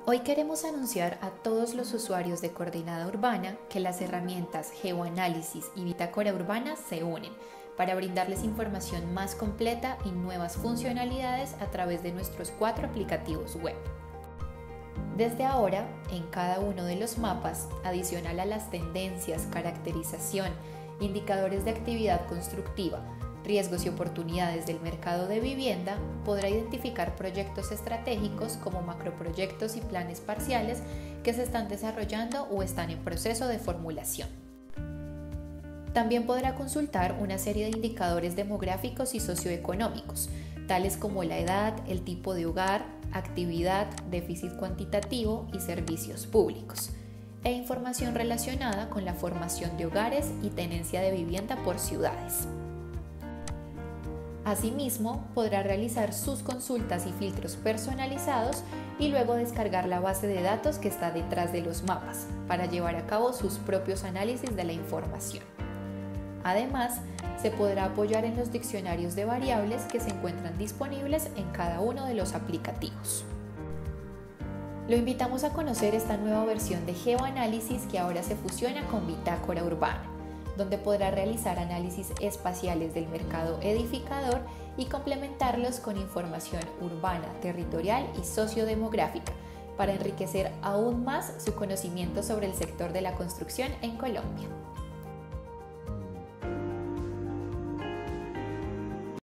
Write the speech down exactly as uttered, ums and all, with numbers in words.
Hoy queremos anunciar a todos los usuarios de Coordenada Urbana que las herramientas Geoanálisis y Bitácora Urbana se unen para brindarles información más completa y nuevas funcionalidades a través de nuestros cuatro aplicativos web. Desde ahora, en cada uno de los mapas, adicional a las tendencias, caracterización, indicadores de actividad constructiva, riesgos y oportunidades del mercado de vivienda, podrá identificar proyectos estratégicos como macroproyectos y planes parciales que se están desarrollando o están en proceso de formulación. También podrá consultar una serie de indicadores demográficos y socioeconómicos, tales como la edad, el tipo de hogar, actividad, déficit cuantitativo y servicios públicos, e información relacionada con la formación de hogares y tenencia de vivienda por ciudades. Asimismo, podrá realizar sus consultas y filtros personalizados y luego descargar la base de datos que está detrás de los mapas para llevar a cabo sus propios análisis de la información. Además, se podrá apoyar en los diccionarios de variables que se encuentran disponibles en cada uno de los aplicativos. Lo invitamos a conocer esta nueva versión de Geoanálisis que ahora se fusiona con Bitácora Urbana, donde podrá realizar análisis espaciales del mercado edificador y complementarlos con información urbana, territorial y sociodemográfica para enriquecer aún más su conocimiento sobre el sector de la construcción en Colombia.